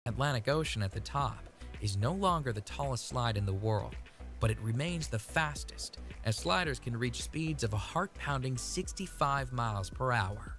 Atlantic Ocean at the top is no longer the tallest slide in the world, but it remains the fastest, as sliders can reach speeds of a heart-pounding 65 miles per hour.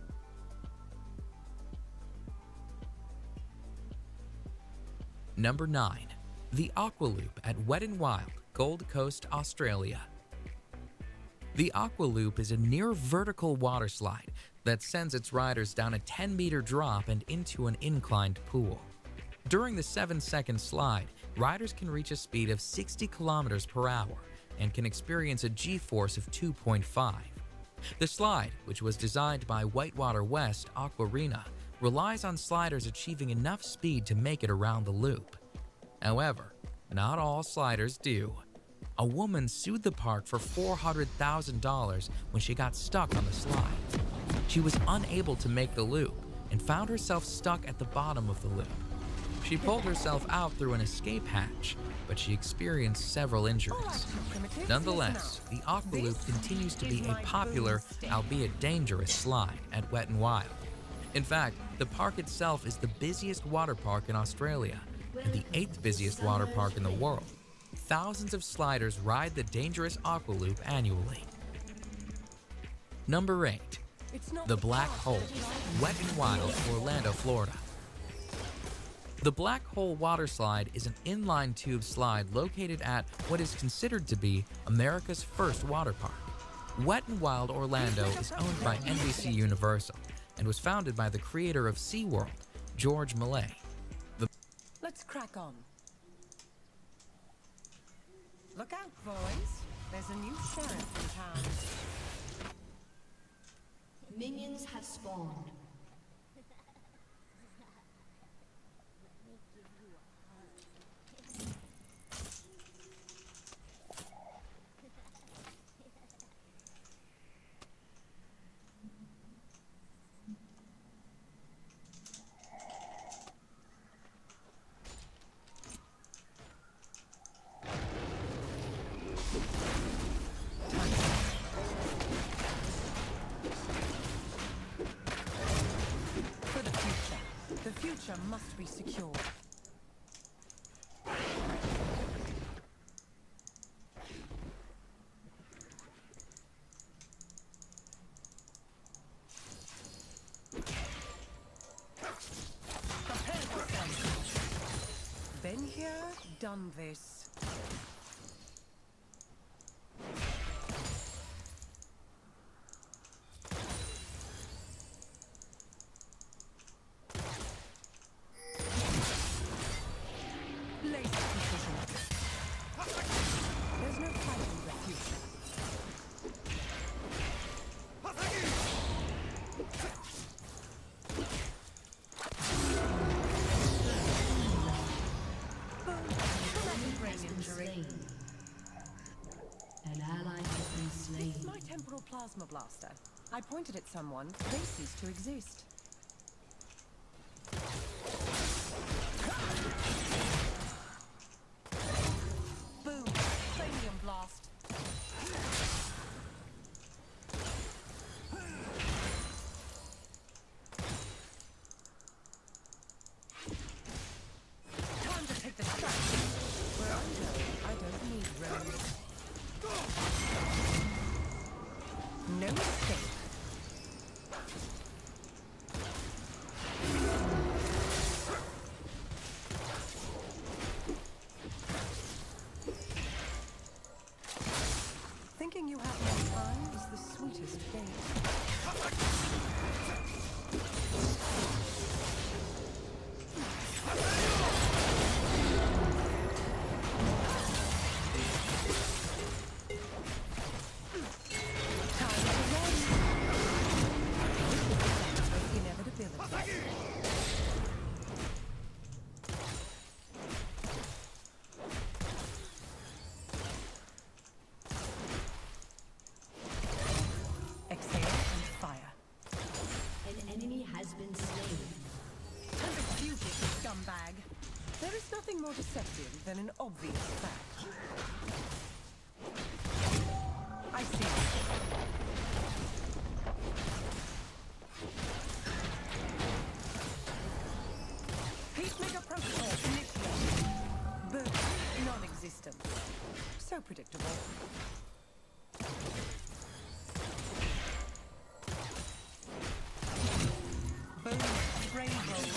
Number 9. The Aqualoop at Wet n Wild, Gold Coast, Australia. The Aqualoop is a near-vertical water slide that sends its riders down a 10-meter drop and into an inclined pool. During the 7-second slide, riders can reach a speed of 60 kilometers per hour and can experience a G-force of 2.5. The slide, which was designed by Whitewater West Aquarena, relies on sliders achieving enough speed to make it around the loop. However, not all sliders do. A woman sued the park for $400,000 when she got stuck on the slide. She was unable to make the loop and found herself stuck at the bottom of the loop. She pulled herself out through an escape hatch, but she experienced several injuries. Nonetheless, the Aqualoop continues to be a popular, albeit dangerous, slide at Wet n Wild. In fact, the park itself is the busiest water park in Australia and the 8th busiest water park in the world. Thousands of sliders ride the dangerous Aqualoop annually. Number 8. The Black Hole, Wet n Wild, Orlando, Florida. The Black Hole water slide is an inline tube slide located at what is considered to be America's first water park. Wet n Wild Orlando is owned by NBC Universal and was founded by the creator of SeaWorld, George Millay. Let's crack on. Look out, boys. There's a new sheriff in town. Minions have spawned. The future must be secure. Prepare yourself. Been here, done this. There's no fighting the future. An ally has been slain. This is my temporal plasma blaster. I pointed at someone, they cease to exist. Boom! Cranium blast. Time to take the shot. Where I go, I don't need roads. No escape. Thinking you have no time is the sweetest thing. Exhale and fire. An enemy has been slain. Time to refute it, scumbag. There is nothing more deceptive than an obvious fact. I see. Peacemaker Trigger protocol initiated. Burst non-existent. So predictable. Boom, brain roll.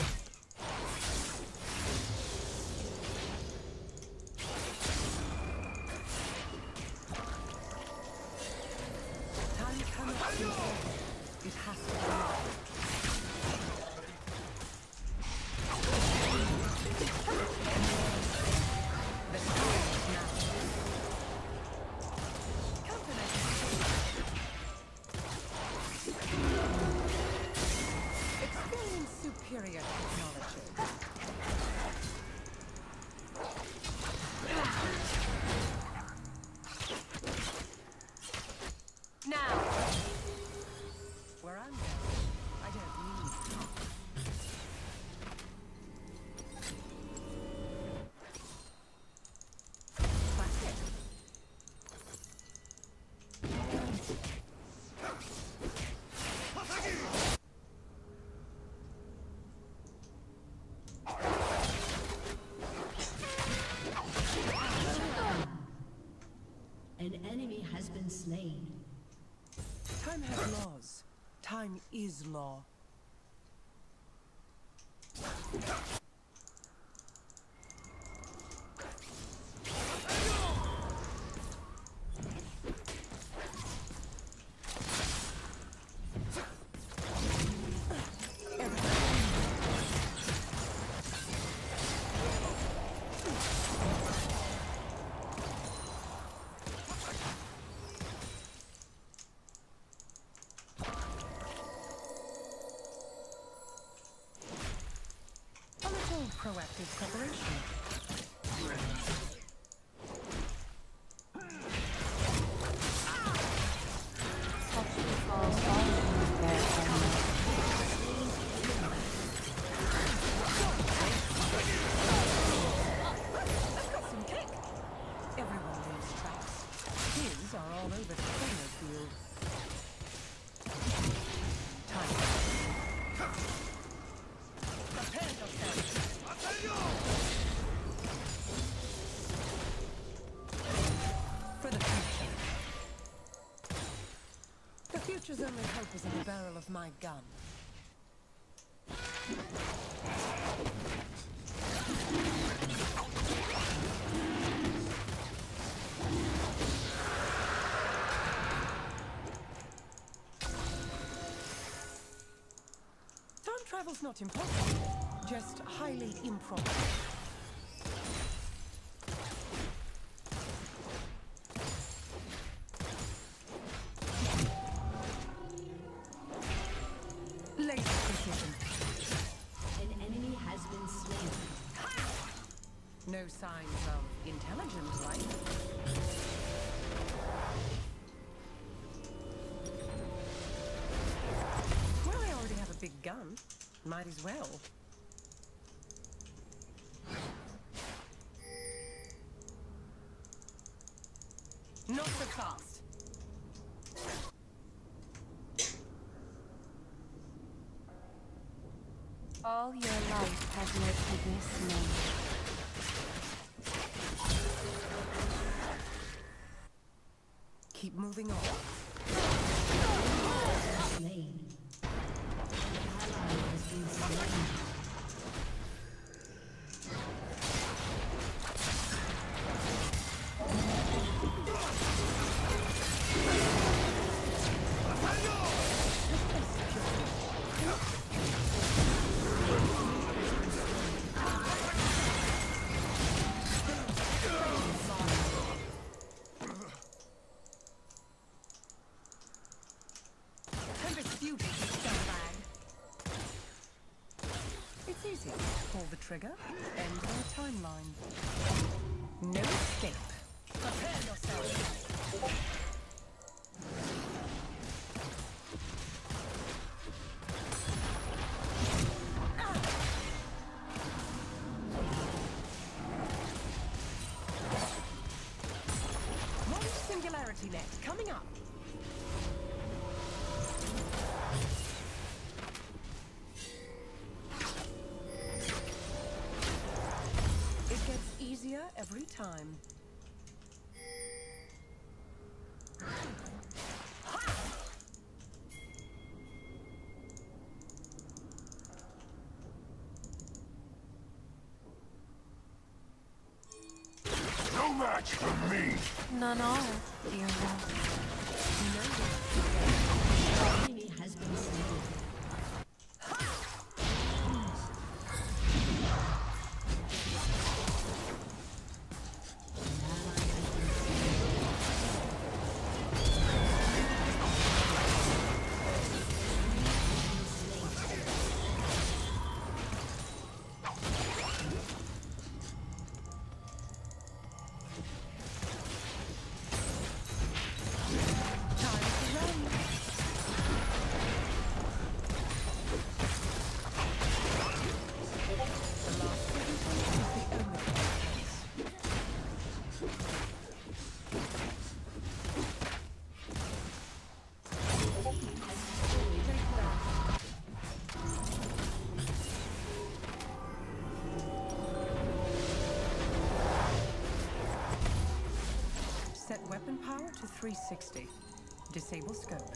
Time cannot be over. It has to be over. The time is now. Experience superior technology. Now, where I'm going, I don't need talk. Classic. An enemy has been slain. Time has laws. Time is law. Proactive preparation. I've got some kick. Everyone leaves tracks. His are all over the corner field. Time. Prepare yourself. For the future. The future's only hope is in the barrel of my gun. Time travel's not impossible, just highly improbable. Laser precision. An enemy has been slain. No signs of intelligent life. Well, I already have a big gun. Might as well. Not so fast. All your life has led to this moment. Keep moving on. Slain. An ally has been slain. It's easy. Pull the trigger, end their timeline. No escape. Prepare yourself. Launch Singularity Net coming up. easier every time. No match for me! None are, dear love. Enemy has been slain. Set weapon power to 360. Disable scope.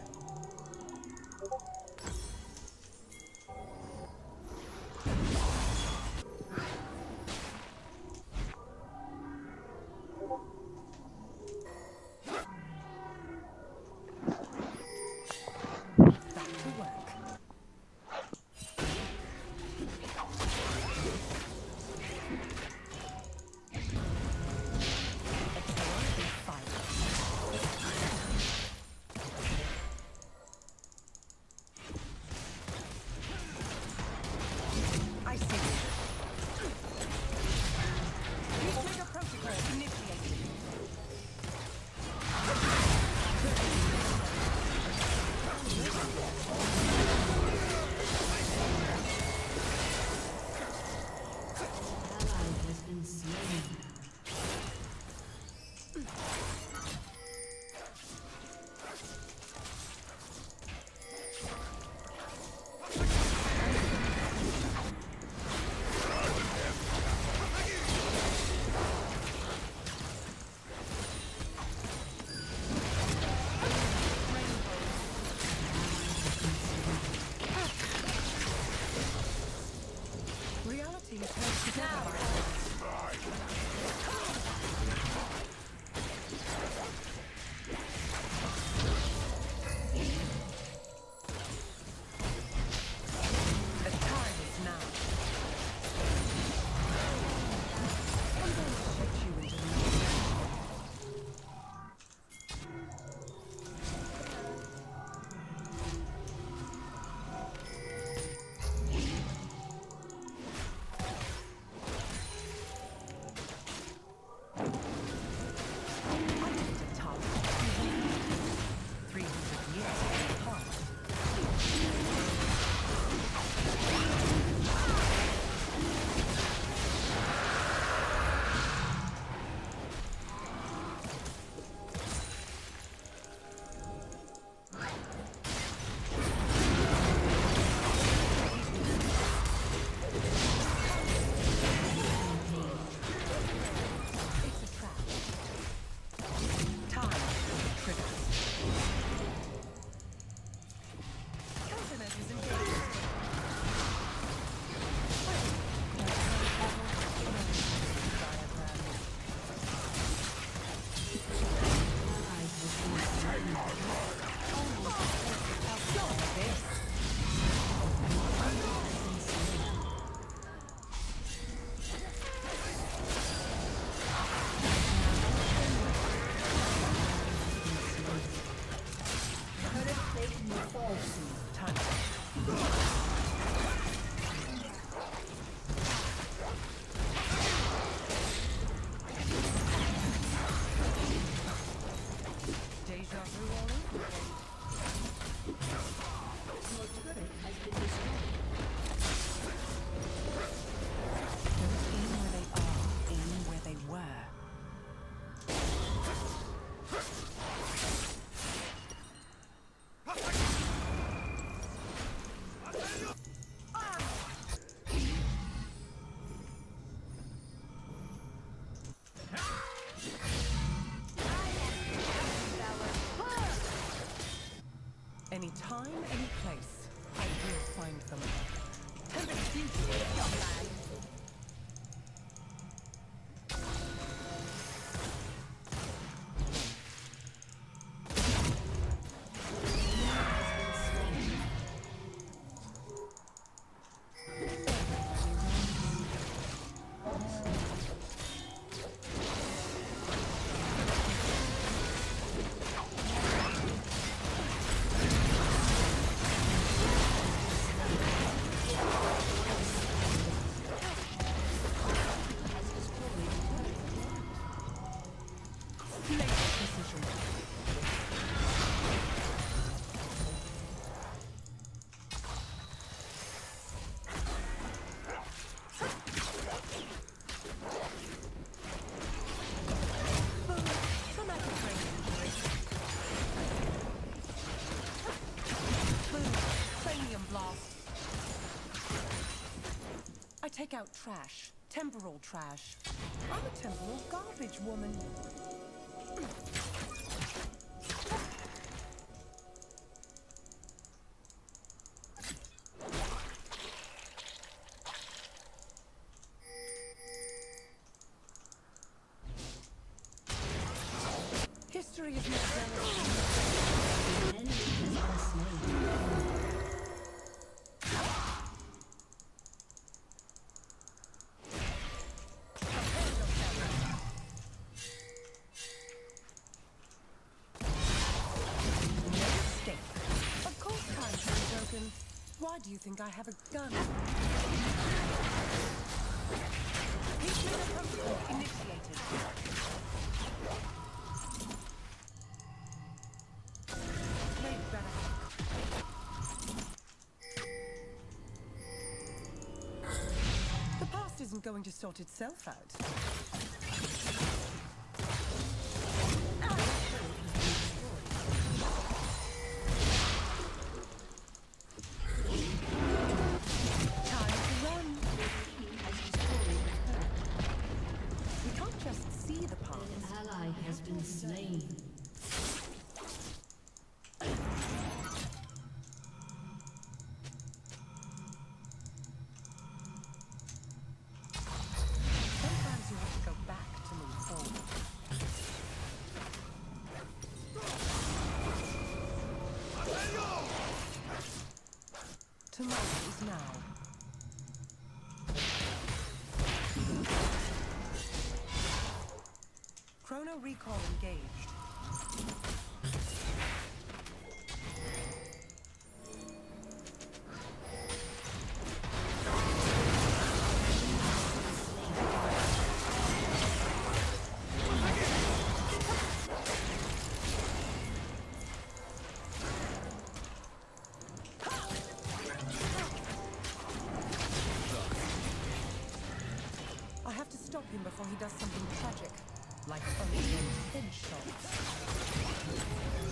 Back to work. I see. Peacemaker protocol initiated. Ally has been slain. Reality turns together. The time is now. I'm going to shoot you into the night. take out trash. Temporal trash. I'm a temporal garbage woman. History is not An enemy has been slain. Of course time's been broken. Why do you think I have a gun? Hitman protocol initiated. They'd better. The past isn't going to sort itself out. Time to run. We can't just see the past. An ally has been slain. Sometimes you have to go back to move forward. Tomorrow is now. Chrono recall engaged. I have to stop him before he does something tragic, like unaimed headshots.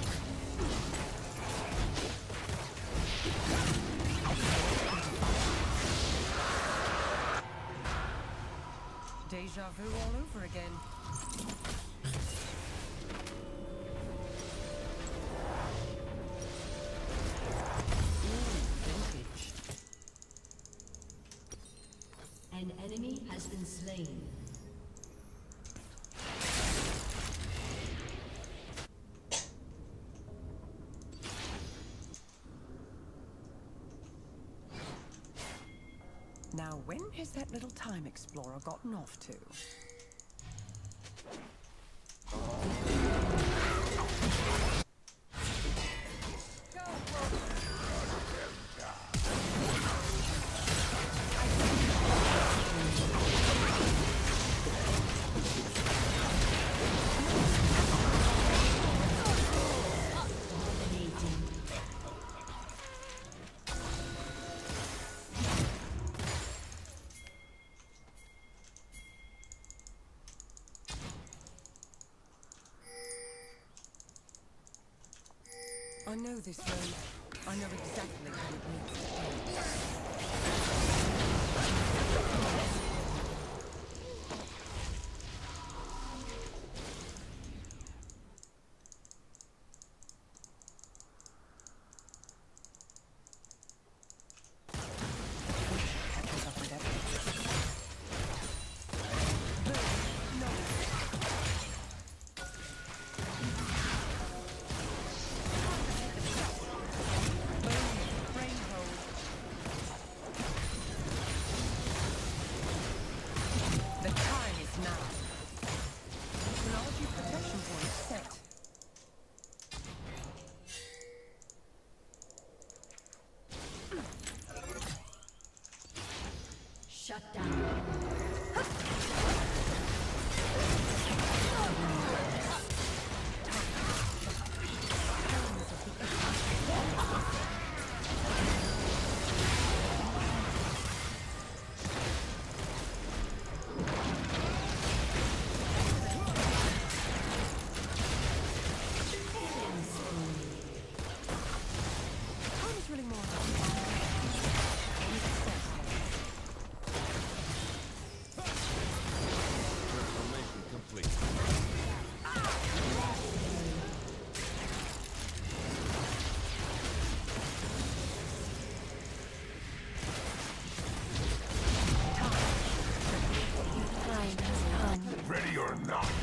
Deja vu all over again. Vintage. An enemy has been slain. Now, when has that little time explorer gotten off to? I know this road. I know exactly how it needs to end. Catches up with everything. Boom. No. Brain hold. or not.